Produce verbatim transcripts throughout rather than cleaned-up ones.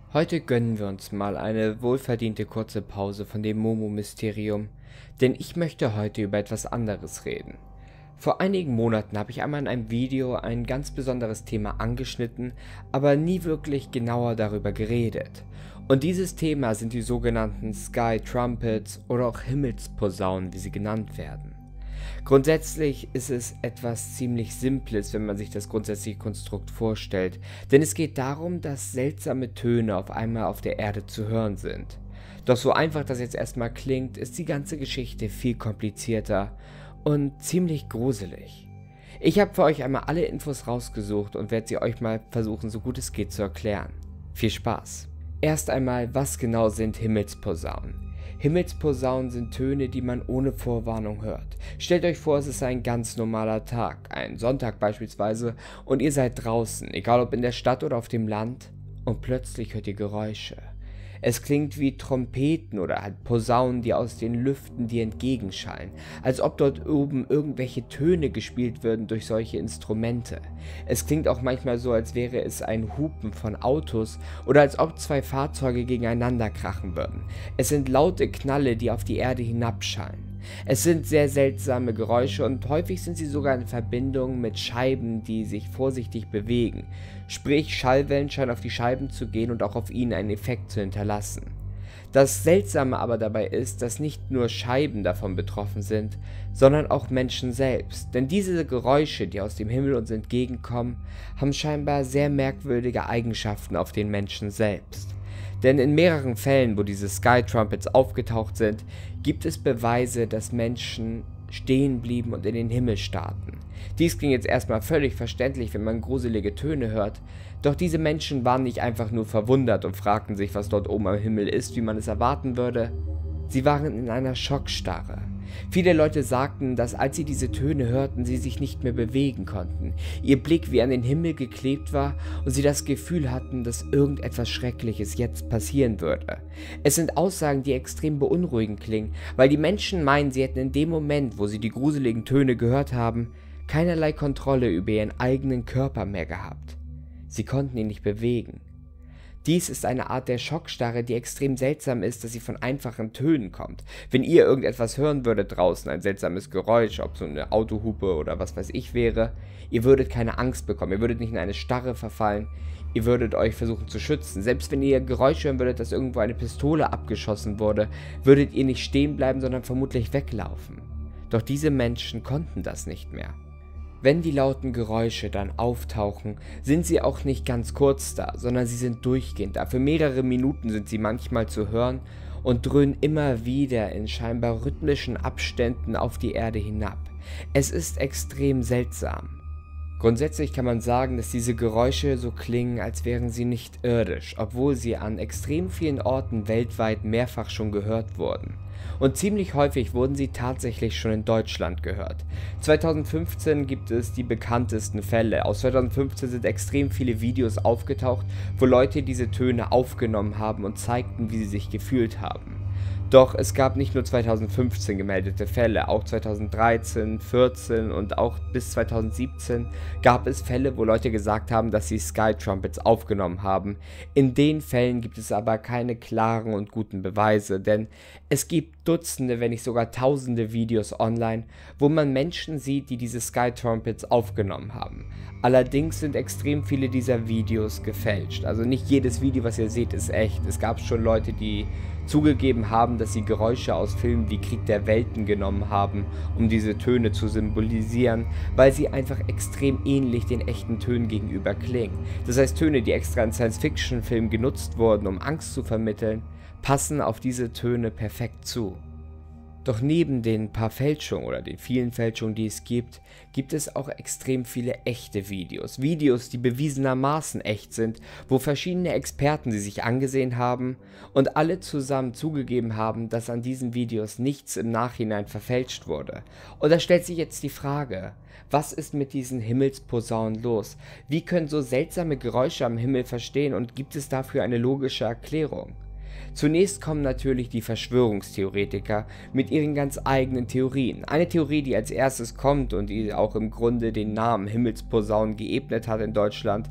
Heute gönnen wir uns mal eine wohlverdiente kurze Pause von dem Momo-Mysterium, denn ich möchte heute über etwas anderes reden. Vor einigen Monaten habe ich einmal in einem Video ein ganz besonderes Thema angeschnitten, aber nie wirklich genauer darüber geredet. Und dieses Thema sind die sogenannten Sky Trumpets oder auch Himmelsposaunen, wie sie genannt werden. Grundsätzlich ist es etwas ziemlich Simples, wenn man sich das grundsätzliche Konstrukt vorstellt, denn es geht darum, dass seltsame Töne auf einmal auf der Erde zu hören sind. Doch so einfach das jetzt erstmal klingt, ist die ganze Geschichte viel komplizierter und ziemlich gruselig. Ich habe für euch einmal alle Infos rausgesucht und werde sie euch mal versuchen, so gut es geht zu erklären. Viel Spaß! Erst einmal, was genau sind Himmelsposaunen? Himmelsposaunen sind Töne, die man ohne Vorwarnung hört. Stellt euch vor, es ist ein ganz normaler Tag, ein Sonntag beispielsweise, und ihr seid draußen, egal ob in der Stadt oder auf dem Land, und plötzlich hört ihr Geräusche. Es klingt wie Trompeten oder halt Posaunen, die aus den Lüften dir entgegenschallen, als ob dort oben irgendwelche Töne gespielt würden durch solche Instrumente. Es klingt auch manchmal so, als wäre es ein Hupen von Autos oder als ob zwei Fahrzeuge gegeneinander krachen würden. Es sind laute Knalle, die auf die Erde hinabschallen. Es sind sehr seltsame Geräusche und häufig sind sie sogar in Verbindung mit Scheiben, die sich vorsichtig bewegen. Sprich, Schallwellen scheinen auf die Scheiben zu gehen und auch auf ihnen einen Effekt zu hinterlassen. Das Seltsame aber dabei ist, dass nicht nur Scheiben davon betroffen sind, sondern auch Menschen selbst. Denn diese Geräusche, die aus dem Himmel uns entgegenkommen, haben scheinbar sehr merkwürdige Eigenschaften auf den Menschen selbst. Denn in mehreren Fällen, wo diese Sky Trumpets aufgetaucht sind, gibt es Beweise, dass Menschen stehen blieben und in den Himmel starrten. Dies klingt jetzt erstmal völlig verständlich, wenn man gruselige Töne hört, doch diese Menschen waren nicht einfach nur verwundert und fragten sich, was dort oben am Himmel ist, wie man es erwarten würde. Sie waren in einer Schockstarre. Viele Leute sagten, dass als sie diese Töne hörten, sie sich nicht mehr bewegen konnten, ihr Blick wie an den Himmel geklebt war und sie das Gefühl hatten, dass irgendetwas Schreckliches jetzt passieren würde. Es sind Aussagen, die extrem beunruhigend klingen, weil die Menschen meinen, sie hätten in dem Moment, wo sie die gruseligen Töne gehört haben, keinerlei Kontrolle über ihren eigenen Körper mehr gehabt. Sie konnten ihn nicht bewegen. Dies ist eine Art der Schockstarre, die extrem seltsam ist, dass sie von einfachen Tönen kommt. Wenn ihr irgendetwas hören würdet draußen, ein seltsames Geräusch, ob so eine Autohupe oder was weiß ich wäre, ihr würdet keine Angst bekommen, ihr würdet nicht in eine Starre verfallen, ihr würdet euch versuchen zu schützen. Selbst wenn ihr Geräusch hören würdet, dass irgendwo eine Pistole abgeschossen wurde, würdet ihr nicht stehen bleiben, sondern vermutlich weglaufen. Doch diese Menschen konnten das nicht mehr. Wenn die lauten Geräusche dann auftauchen, sind sie auch nicht ganz kurz da, sondern sie sind durchgehend da. Für mehrere Minuten sind sie manchmal zu hören und dröhnen immer wieder in scheinbar rhythmischen Abständen auf die Erde hinab. Es ist extrem seltsam. Grundsätzlich kann man sagen, dass diese Geräusche so klingen, als wären sie nicht irdisch, obwohl sie an extrem vielen Orten weltweit mehrfach schon gehört wurden. Und ziemlich häufig wurden sie tatsächlich schon in Deutschland gehört. zweitausendfünfzehn gibt es die bekanntesten Fälle. Aus zweitausendfünfzehn sind extrem viele Videos aufgetaucht, wo Leute diese Töne aufgenommen haben und zeigten, wie sie sich gefühlt haben. Doch es gab nicht nur zweitausendfünfzehn gemeldete Fälle, auch zweitausenddreizehn, vierzehn und auch bis zweitausendsiebzehn gab es Fälle, wo Leute gesagt haben, dass sie Sky Trumpets aufgenommen haben. In den Fällen gibt es aber keine klaren und guten Beweise, denn es gibt Dutzende, wenn nicht sogar Tausende Videos online, wo man Menschen sieht, die diese Sky Trumpets aufgenommen haben. Allerdings sind extrem viele dieser Videos gefälscht. Also nicht jedes Video, was ihr seht, ist echt. Es gab schon Leute, die zugegeben haben, dass sie Geräusche aus Filmen wie Krieg der Welten genommen haben, um diese Töne zu symbolisieren, weil sie einfach extrem ähnlich den echten Tönen gegenüber klingen. Das heißt, Töne, die extra in Science-Fiction-Filmen genutzt wurden, um Angst zu vermitteln, passen auf diese Töne perfekt zu. Doch neben den paar Fälschungen oder den vielen Fälschungen, die es gibt, gibt es auch extrem viele echte Videos. Videos, die bewiesenermaßen echt sind, wo verschiedene Experten sie sich angesehen haben und alle zusammen zugegeben haben, dass an diesen Videos nichts im Nachhinein verfälscht wurde. Und da stellt sich jetzt die Frage, was ist mit diesen Himmelsposaunen los? Wie können so seltsame Geräusche am Himmel verstehen und gibt es dafür eine logische Erklärung? Zunächst kommen natürlich die Verschwörungstheoretiker mit ihren ganz eigenen Theorien. Eine Theorie, die als erstes kommt und die auch im Grunde den Namen Himmelsposaunen geebnet hat in Deutschland,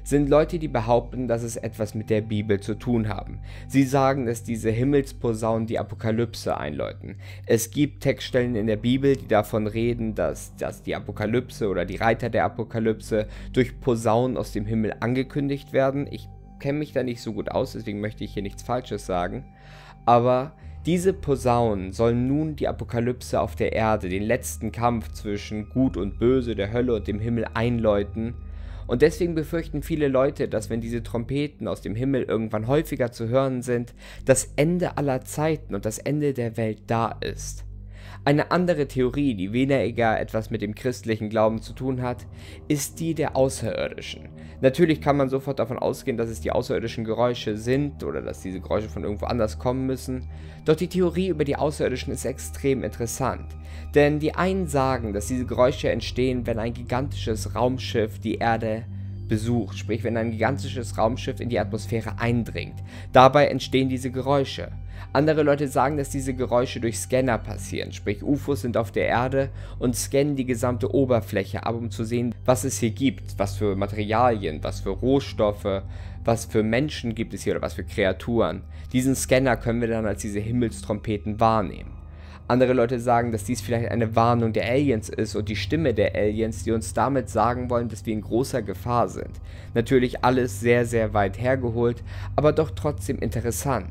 sind Leute, die behaupten, dass es etwas mit der Bibel zu tun haben. Sie sagen, dass diese Himmelsposaunen die Apokalypse einläuten. Es gibt Textstellen in der Bibel, die davon reden, dass, dass die Apokalypse oder die Reiter der Apokalypse durch Posaunen aus dem Himmel angekündigt werden. Ich kenne mich da nicht so gut aus, deswegen möchte ich hier nichts Falsches sagen. Aber diese Posaunen sollen nun die Apokalypse auf der Erde, den letzten Kampf zwischen Gut und Böse, der Hölle und dem Himmel einläuten. Und deswegen befürchten viele Leute, dass wenn diese Trompeten aus dem Himmel irgendwann häufiger zu hören sind, das Ende aller Zeiten und das Ende der Welt da ist. Eine andere Theorie, die weniger etwas mit dem christlichen Glauben zu tun hat, ist die der Außerirdischen. Natürlich kann man sofort davon ausgehen, dass es die außerirdischen Geräusche sind oder dass diese Geräusche von irgendwo anders kommen müssen. Doch die Theorie über die Außerirdischen ist extrem interessant. Denn die einen sagen, dass diese Geräusche entstehen, wenn ein gigantisches Raumschiff die Erde besucht, sprich wenn ein gigantisches Raumschiff in die Atmosphäre eindringt. Dabei entstehen diese Geräusche. Andere Leute sagen, dass diese Geräusche durch Scanner passieren, sprich U F Os sind auf der Erde und scannen die gesamte Oberfläche ab, um zu sehen, was es hier gibt, was für Materialien, was für Rohstoffe, was für Menschen gibt es hier oder was für Kreaturen. Diesen Scanner können wir dann als diese Himmelstrompeten wahrnehmen. Andere Leute sagen, dass dies vielleicht eine Warnung der Aliens ist und die Stimme der Aliens, die uns damit sagen wollen, dass wir in großer Gefahr sind. Natürlich alles sehr, sehr weit hergeholt, aber doch trotzdem interessant.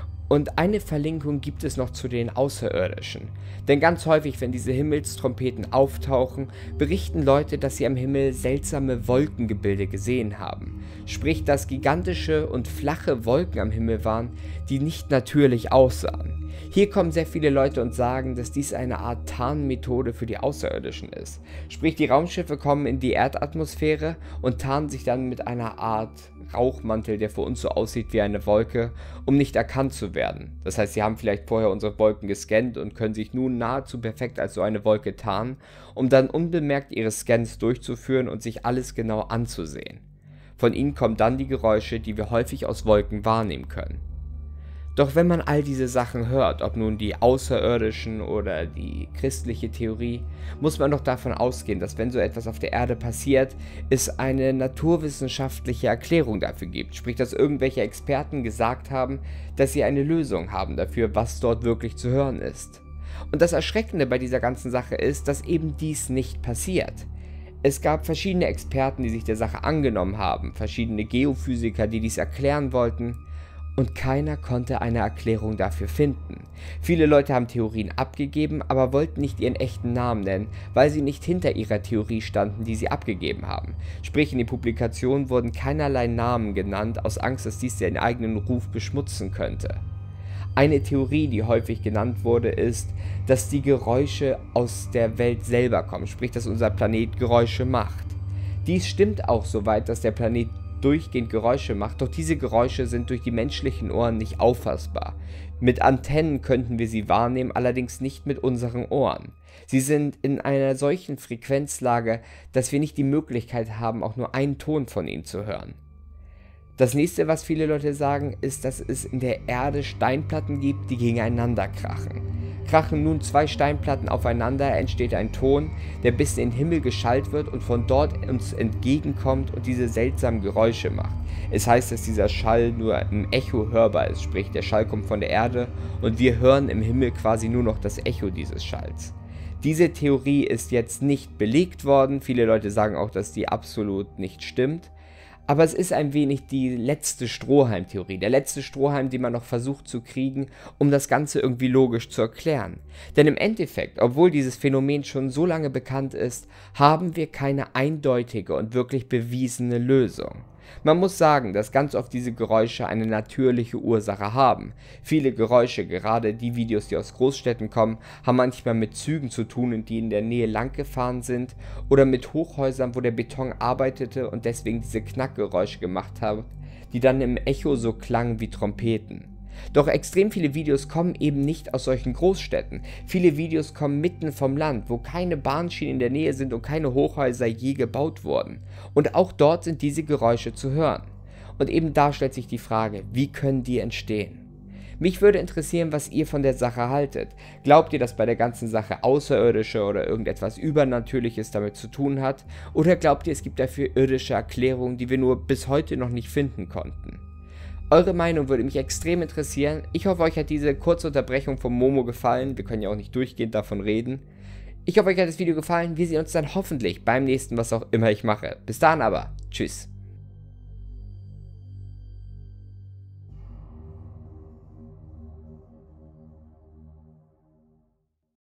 Und eine Verlinkung gibt es noch zu den Außerirdischen. Denn ganz häufig, wenn diese Himmelstrompeten auftauchen, berichten Leute, dass sie am Himmel seltsame Wolkengebilde gesehen haben. Sprich, dass gigantische und flache Wolken am Himmel waren, die nicht natürlich aussahen. Hier kommen sehr viele Leute und sagen, dass dies eine Art Tarnmethode für die Außerirdischen ist. Sprich, die Raumschiffe kommen in die Erdatmosphäre und tarnen sich dann mit einer Art Rauchmantel, der für uns so aussieht wie eine Wolke, um nicht erkannt zu werden. Das heißt, sie haben vielleicht vorher unsere Wolken gescannt und können sich nun nahezu perfekt als so eine Wolke tarnen, um dann unbemerkt ihre Scans durchzuführen und sich alles genau anzusehen. Von ihnen kommen dann die Geräusche, die wir häufig aus Wolken wahrnehmen können. Doch wenn man all diese Sachen hört, ob nun die außerirdischen oder die christliche Theorie, muss man doch davon ausgehen, dass wenn so etwas auf der Erde passiert, es eine naturwissenschaftliche Erklärung dafür gibt. Sprich, dass irgendwelche Experten gesagt haben, dass sie eine Lösung haben dafür, was dort wirklich zu hören ist. Und das Erschreckende bei dieser ganzen Sache ist, dass eben dies nicht passiert. Es gab verschiedene Experten, die sich der Sache angenommen haben, verschiedene Geophysiker, die dies erklären wollten. Und keiner konnte eine Erklärung dafür finden. Viele Leute haben Theorien abgegeben, aber wollten nicht ihren echten Namen nennen, weil sie nicht hinter ihrer Theorie standen, die sie abgegeben haben. Sprich, in den Publikationen wurden keinerlei Namen genannt, aus Angst, dass dies den eigenen Ruf beschmutzen könnte. Eine Theorie, die häufig genannt wurde, ist, dass die Geräusche aus der Welt selber kommen, sprich, dass unser Planet Geräusche macht. Dies stimmt auch soweit, dass der Planet durchgehend Geräusche macht, doch diese Geräusche sind durch die menschlichen Ohren nicht auffassbar. Mit Antennen könnten wir sie wahrnehmen, allerdings nicht mit unseren Ohren. Sie sind in einer solchen Frequenzlage, dass wir nicht die Möglichkeit haben, auch nur einen Ton von ihnen zu hören. Das nächste, was viele Leute sagen, ist, dass es in der Erde Steinplatten gibt, die gegeneinander krachen. Krachen nun zwei Steinplatten aufeinander, entsteht ein Ton, der bis in den Himmel geschallt wird und von dort uns entgegenkommt und diese seltsamen Geräusche macht. Es heißt, dass dieser Schall nur im Echo hörbar ist, sprich der Schall kommt von der Erde und wir hören im Himmel quasi nur noch das Echo dieses Schalls. Diese Theorie ist jetzt nicht belegt worden, viele Leute sagen auch, dass die absolut nicht stimmt. Aber es ist ein wenig die letzte Strohhalm-Theorie, der letzte Strohhalm, den man noch versucht zu kriegen, um das Ganze irgendwie logisch zu erklären. Denn im Endeffekt, obwohl dieses Phänomen schon so lange bekannt ist, haben wir keine eindeutige und wirklich bewiesene Lösung. Man muss sagen, dass ganz oft diese Geräusche eine natürliche Ursache haben. Viele Geräusche, gerade die Videos, die aus Großstädten kommen, haben manchmal mit Zügen zu tun, die in der Nähe lang gefahren sind, oder mit Hochhäusern, wo der Beton arbeitete und deswegen diese Knackgeräusche gemacht hat, die dann im Echo so klangen wie Trompeten. Doch extrem viele Videos kommen eben nicht aus solchen Großstädten. Viele Videos kommen mitten vom Land, wo keine Bahnschienen in der Nähe sind und keine Hochhäuser je gebaut wurden. Und auch dort sind diese Geräusche zu hören. Und eben da stellt sich die Frage, wie können die entstehen? Mich würde interessieren, was ihr von der Sache haltet. Glaubt ihr, dass bei der ganzen Sache Außerirdische oder irgendetwas Übernatürliches damit zu tun hat? Oder glaubt ihr, es gibt dafür irdische Erklärungen, die wir nur bis heute noch nicht finden konnten? Eure Meinung würde mich extrem interessieren. Ich hoffe, euch hat diese kurze Unterbrechung von Momo gefallen. Wir können ja auch nicht durchgehend davon reden. Ich hoffe, euch hat das Video gefallen. Wir sehen uns dann hoffentlich beim nächsten, was auch immer ich mache. Bis dahin aber. Tschüss.